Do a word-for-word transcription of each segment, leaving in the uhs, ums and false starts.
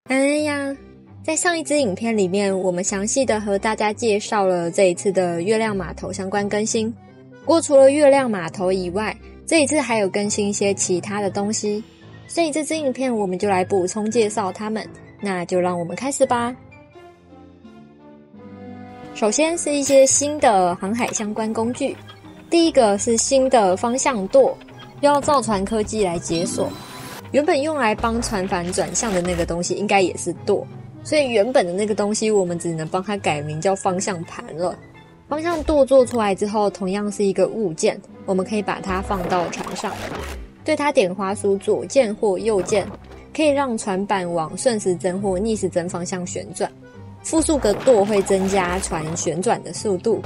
哎呀，在上一支影片里面，我们详细的和大家介绍了这一次的月亮码头相关更新。不过除了月亮码头以外，这一次还有更新一些其他的东西，所以这支影片我们就来补充介绍它们。那就让我们开始吧。首先是一些新的航海相关工具，第一个是新的方向舵，要造船科技来解锁。原本用来帮船帆转向的那个东西应该也是舵，所以原本的那个东西我们只能帮它改名叫方向盘了。方向舵做出来之后，同样是一个物件，我们可以把它放到船上，对它点滑鼠左键或右键，可以让船板往顺时针或逆时针方向旋转。复数个舵会增加船旋转的速度。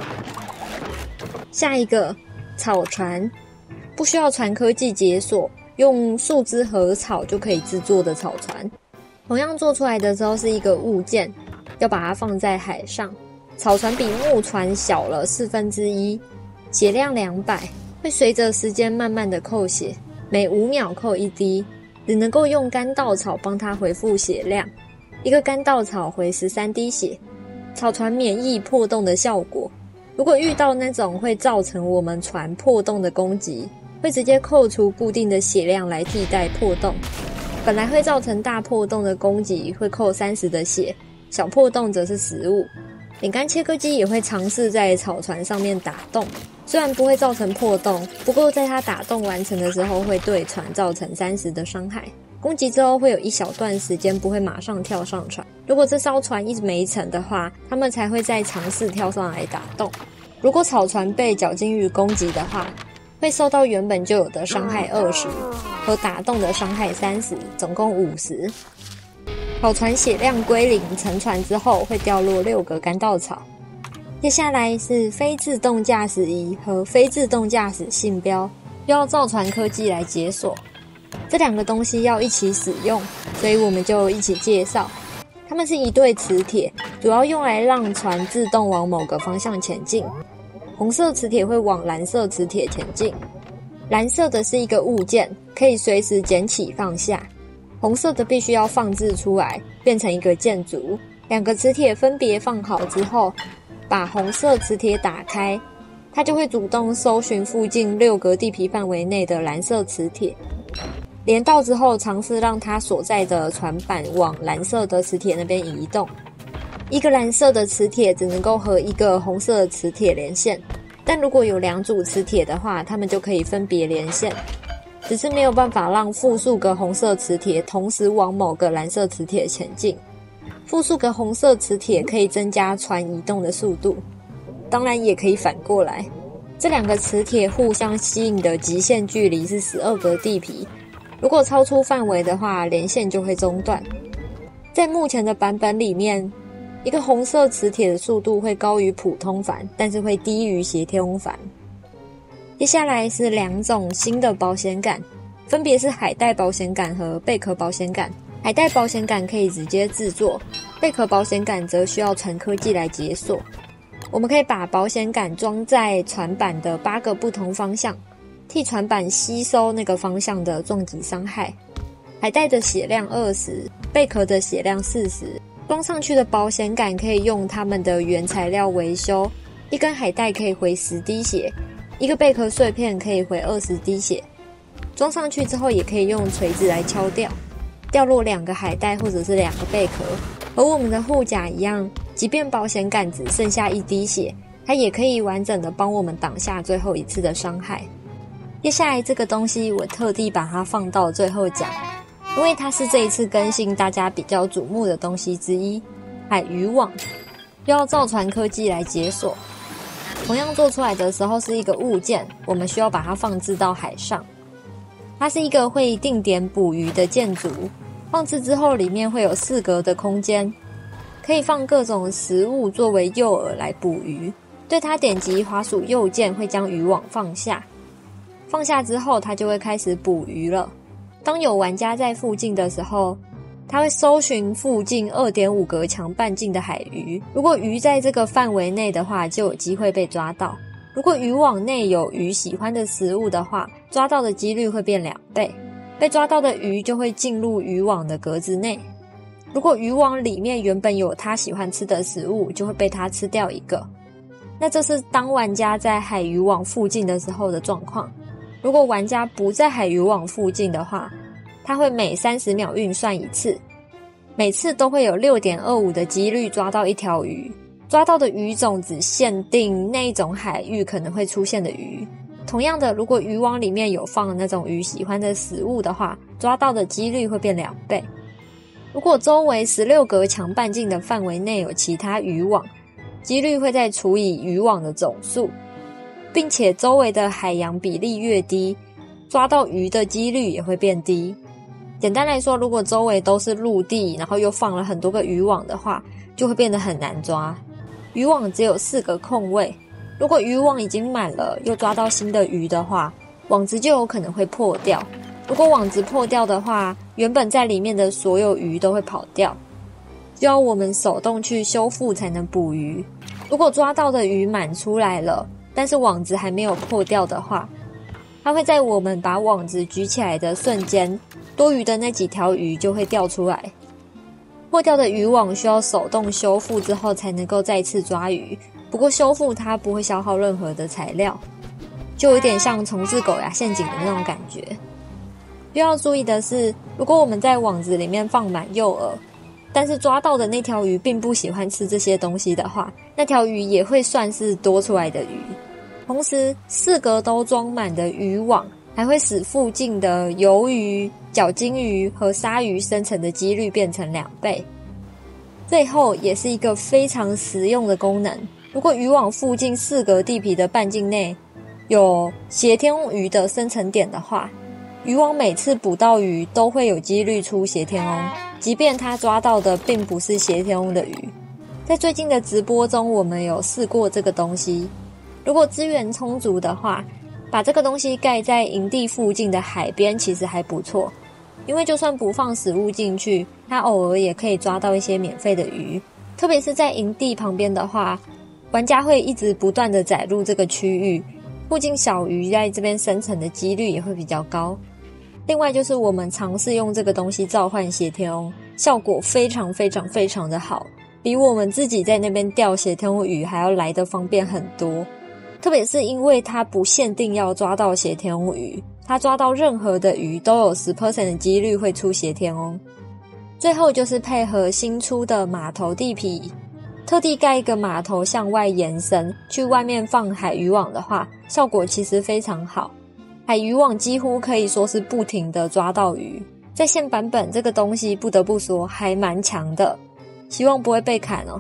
下一个草船，不需要船科技解锁，用树枝和草就可以制作的草船，同样做出来的时候是一个物件，要把它放在海上。草船比木船小了四分之一，血量两百，会随着时间慢慢的扣血，每五秒扣一滴，只能够用干稻草帮它回复血量，一个干稻草回十三滴血。草船免疫破洞的效果，如果遇到那种会造成我们船破洞的攻击，会直接扣除固定的血量来替代破洞。本来会造成大破洞的攻击会扣三十的血，小破洞则是十五。饼干切割机也会尝试在草船上面打洞，虽然不会造成破洞，不过在它打洞完成的时候会对船造成三十的伤害。攻击之后会有一小段时间不会马上跳上船，如果这艘船一直没沉的话，他们才会再尝试跳上来打洞。如果草船被角鲸鱼攻击的话，会受到原本就有的伤害二十和打洞的伤害三十，总共五十。草船血量归零，沉船之后会掉落六个干稻草。接下来是非自动驾驶仪和非自动驾驶信标，要造船科技来解锁。这两个东西要一起使用，所以我们就一起介绍。它们是一对磁铁，主要用来让船自动往某个方向前进。红色磁铁会往蓝色磁铁前进，蓝色的是一个物件，可以随时捡起放下。红色的必须要放置出来，变成一个建筑。两个磁铁分别放好之后，把红色磁铁打开，它就会主动搜寻附近六个地皮范围内的蓝色磁铁。连到之后，尝试让它所在的船板往蓝色的磁铁那边移动。一个蓝色的磁铁只能够和一个红色的磁铁连线，但如果有两组磁铁的话，它们就可以分别连线。只是没有办法让复数个红色磁铁同时往某个蓝色磁铁前进。复数个红色磁铁可以增加船移动的速度，当然也可以反过来。这两个磁铁互相吸引的极限距离是十二个地皮，如果超出范围的话，连线就会中断。在目前的版本里面，一个红色磁铁的速度会高于普通帆，但是会低于斜天翁帆。接下来是两种新的保险杆，分别是海带保险杆和贝壳保险杆。海带保险杆可以直接制作，贝壳保险杆则需要船科技来解锁。我们可以把保险杆装在船板的八个不同方向，替船板吸收那个方向的撞击伤害。海带的血量二十，贝壳的血量四十。装上去的保险杆可以用它们的原材料维修，一根海带可以回十滴血，一个贝壳碎片可以回二十滴血。装上去之后也可以用锤子来敲掉，掉落两个海带或者是两个贝壳。和我们的护甲一样，即便保险杆只剩下一滴血，它也可以完整的帮我们挡下最后一次的伤害。接下来这个东西我特地把它放到最后讲，因为它是这一次更新大家比较瞩目的东西之一。海渔网要造船科技来解锁，同样做出来的时候是一个物件，我们需要把它放置到海上。它是一个会定点捕鱼的建筑，放置之后里面会有四格的空间，可以放各种食物作为诱饵来捕鱼。对它点击滑鼠右键会将渔网放下，放下之后它就会开始捕鱼了。当有玩家在附近的时候，它会搜寻附近 二点五 格强半径的海鱼，如果鱼在这个范围内的话，就有机会被抓到。如果渔网内有鱼喜欢的食物的话，抓到的几率会变两倍，被抓到的鱼就会进入渔网的格子内。 如果渔网里面原本有他喜欢吃的食物，就会被他吃掉一个。那这是当玩家在海渔网附近的时候的状况。如果玩家不在海渔网附近的话，他会每三十秒运算一次，每次都会有 六点二五 的几率抓到一条鱼，抓到的鱼种只限定那一种海域可能会出现的鱼。同样的，如果渔网里面有放那种鱼喜欢的食物的话，抓到的几率会变两倍。如果周围十六格强半径的范围内有其他渔网，几率会再除以渔网的总数，并且周围的海洋比例越低，抓到鱼的几率也会变低。简单来说，如果周围都是陆地，然后又放了很多个渔网的话，就会变得很难抓。渔网只有四个空位，如果渔网已经满了，又抓到新的鱼的话，网子就有可能会破掉。如果网子破掉的话，原本在里面的所有鱼都会跑掉，就要我们手动去修复才能捕鱼。如果抓到的鱼满出来了，但是网子还没有破掉的话，它会在我们把网子举起来的瞬间，多余的那几条鱼就会掉出来。破掉的渔网需要手动修复之后才能够再次抓鱼，不过修复它不会消耗任何的材料，就有点像重置狗牙陷阱的那种感觉。需要注意的是，如果我们在网子里面放满诱饵，但是抓到的那条鱼并不喜欢吃这些东西的话，那条鱼也会算是多出来的鱼。同时，四格都装满的渔网还会使附近的鱿鱼、角鲸鱼和鲨鱼生成的几率变成两倍。最后也是一个非常实用的功能，如果渔网附近四格地皮的半径内有斜天翁鱼的生成点的话，渔网每次捕到鱼都会有几率出斜天翁，即便他抓到的并不是斜天翁的鱼。在最近的直播中，我们有试过这个东西，如果资源充足的话，把这个东西盖在营地附近的海边其实还不错，因为就算不放食物进去，它偶尔也可以抓到一些免费的鱼。特别是在营地旁边的话，玩家会一直不断的载入这个区域，附近小鱼在这边生成的几率也会比较高。另外就是我们尝试用这个东西召唤斜天翁，效果非常非常非常的好，比我们自己在那边钓斜天翁鱼还要来得方便很多。特别是因为它不限定要抓到斜天翁鱼，它抓到任何的鱼都有 百分之十 的几率会出斜天翁。最后就是配合新出的码头地皮，特地盖一个码头向外延伸，去外面放海渔网的话，效果其实非常好。海渔网几乎可以说是不停的抓到鱼，在现版本这个东西不得不说还蛮强的，希望不会被砍哦。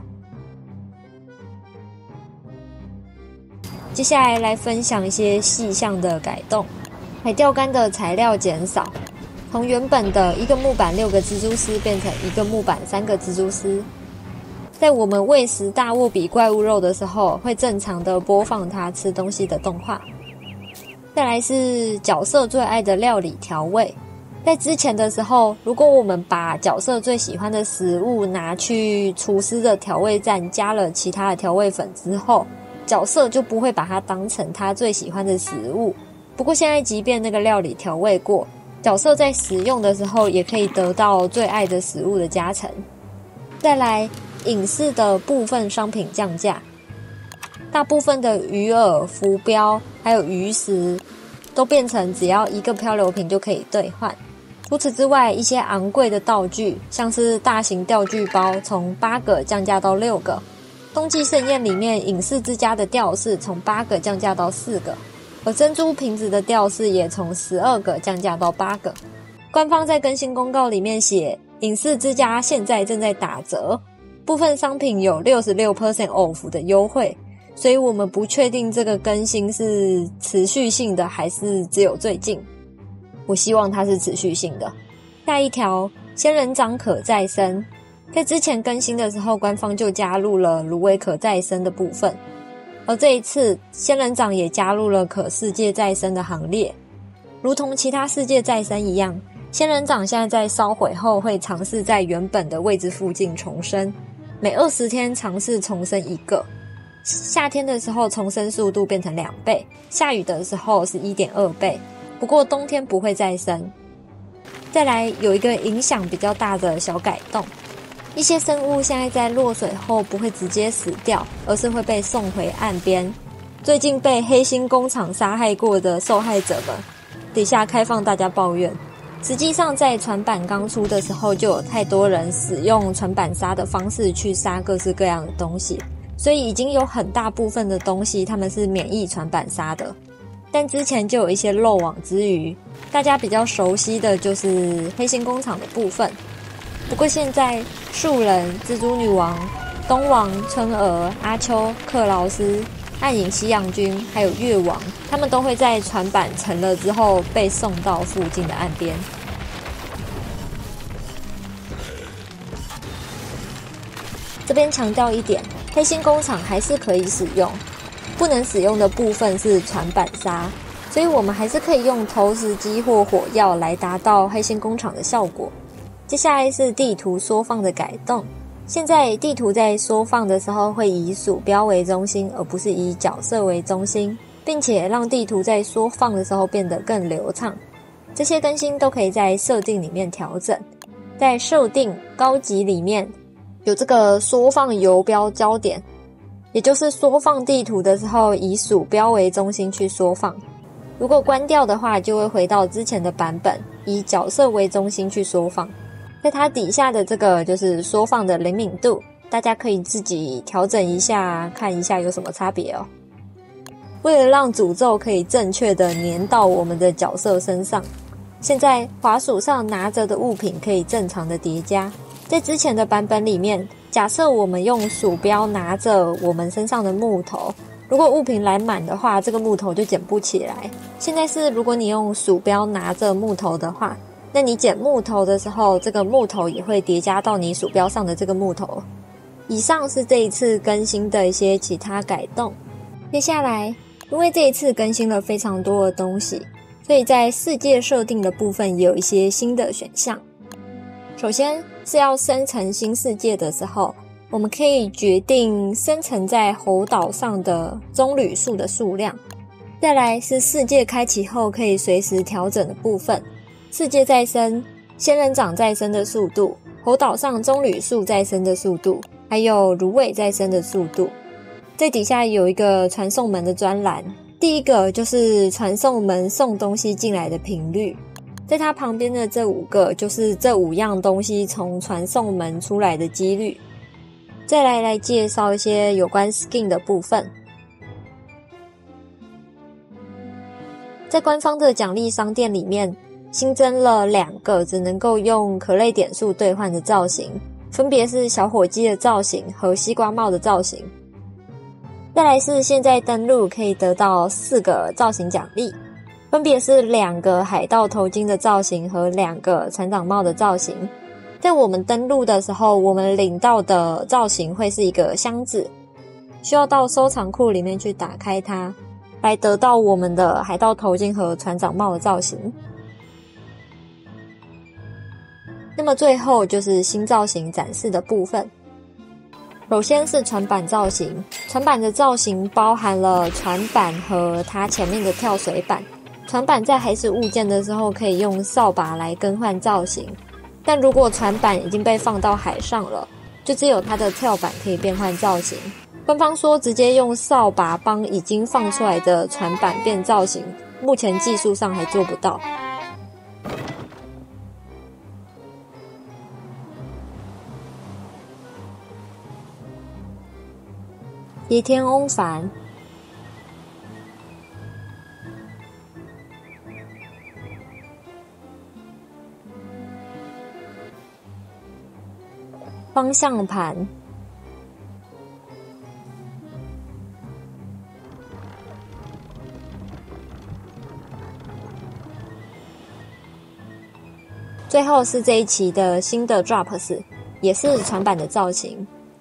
接下来来分享一些细项的改动。海钓竿的材料减少，从原本的一个木板六个蜘蛛丝变成一个木板三个蜘蛛丝。在我们喂食大握比怪物肉的时候，会正常的播放它吃东西的动画。再来是角色最爱的料理调味，在之前的时候，如果我们把角色最喜欢的食物拿去厨师的调味站加了其他的调味粉之后，角色就不会把它当成他最喜欢的食物。不过现在即便那个料理调味过，角色在使用的时候也可以得到最爱的食物的加成。再来，影视的部分商品降价，大部分的鱼饵、浮标还有鱼食都变成只要一个漂流瓶就可以兑换。除此之外，一些昂贵的道具，像是大型钓具包从八个降价到六个，冬季盛宴里面影视之家的吊饰从八个降价到四个，而珍珠瓶子的吊饰也从十二个降价到八个。官方在更新公告里面写，影视之家现在正在打折，部分商品有 百分之六十六 off 的优惠，所以我们不确定这个更新是持续性的还是只有最近。我希望它是持续性的。下一条，仙人掌可再生。在之前更新的时候，官方就加入了芦苇可再生的部分，而这一次仙人掌也加入了可世界再生的行列。如同其他世界再生一样，仙人掌现在在烧毁后会尝试在原本的位置附近重生，每二十天尝试重生一个。夏天的时候重生速度变成两倍，下雨的时候是 一点二倍，不过冬天不会再生。再来有一个影响比较大的小改动， 一些生物现在在落水后不会直接死掉，而是会被送回岸边。最近被黑心工厂杀害过的受害者们，底下开放大家抱怨。实际上在船板刚出的时候，就有太多人使用船板杀的方式去杀各式各样的东西，所以已经有很大部分的东西他们是免疫船板杀的。但之前就有一些漏网之鱼，大家比较熟悉的就是黑心工厂的部分。不过现在树人、蜘蛛女王、东王、春娥、阿秋、克劳斯、暗影西洋君还有月王，他们都会在船板沉了之后被送到附近的岸边。这边强调一点，黑心工厂还是可以使用，不能使用的部分是船板杀，所以我们还是可以用投石机或火药来达到黑心工厂的效果。接下来是地图缩放的改动。现在地图在缩放的时候会以鼠标为中心，而不是以角色为中心，并且让地图在缩放的时候变得更流畅。这些更新都可以在设定里面调整。在设定高级里面有这个缩放游标焦点，也就是缩放地图的时候以鼠标为中心去缩放。如果关掉的话，就会回到之前的版本，以角色为中心去缩放。在它底下的这个就是缩放的灵敏度，大家可以自己调整一下，看一下有什么差别哦。为了让诅咒可以正确的粘到我们的角色身上，现在滑鼠上拿着的物品可以正常的叠加。在之前的版本里面，假设我们用鼠标拿着我们身上的木头，如果物品来满的话，这个木头就捡不起来。现在是如果你用鼠标拿着木头的话，那你捡木头的时候，这个木头也会叠加到你鼠标上的这个木头。以上是这一次更新的一些其他改动。接下来，因为这一次更新了非常多的东西，所以在世界设定的部分也有一些新的选项。首先是要生成新世界的时候，我们可以决定生成在猴岛上的棕榈树的数量。再来是世界开启后可以随时调整的部分。世界再生、仙人掌再生的速度、猴岛上棕榈树再生的速度，还有芦苇再生的速度。在底下有一个传送门的专栏，第一个就是传送门送东西进来的频率，在它旁边的这五个就是这五样东西从传送门出来的几率。再来来介绍一些有关 skin 的部分。在官方的奖励商店里面新增了两个只能够用可类点数兑换的造型，分别是小火鸡的造型和西瓜帽的造型。再来是现在登录可以得到四个造型奖励，分别是两个海盗头巾的造型和两个船长帽的造型。在我们登录的时候，我们领到的造型会是一个箱子，需要到收藏库里面去打开它，来得到我们的海盗头巾和船长帽的造型。那么最后就是新造型展示的部分。首先是船板造型，船板的造型包含了船板和它前面的跳水板。船板在还是物件的时候可以用扫把来更换造型，但如果船板已经被放到海上了，就只有它的跳板可以变换造型。官方说直接用扫把帮已经放出来的船板变造型，目前技术上还做不到。野田翁帆，方向盘，最后是这一期的新的 Drops， 也是船板的造型。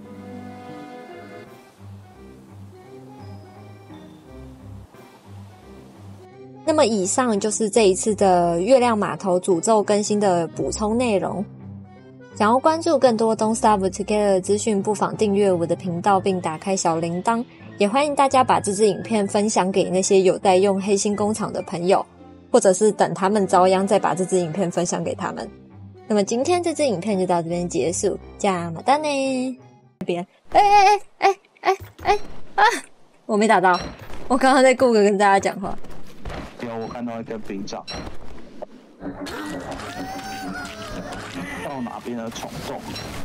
那么以上就是这一次的月亮码头诅咒更新的补充内容。想要关注更多 Don't Starve Together 的资讯，不妨订阅我的频道并打开小铃铛，也欢迎大家把这支影片分享给那些有在用黑心工厂的朋友，或者是等他们遭殃再把这支影片分享给他们。 那么今天这支影片就到这边结束，加马丹呢？这边，哎哎哎哎哎哎啊！我没打到，我刚刚在顾着跟大家讲话。 有，我看到一个兵长。到哪边的虫洞？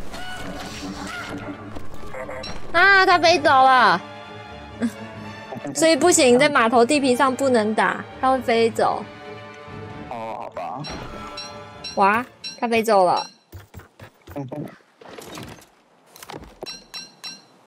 啊，他飞走了，所以不行，在码头地皮上不能打，他会飞走。 哦，好吧。 哇，他飞走了。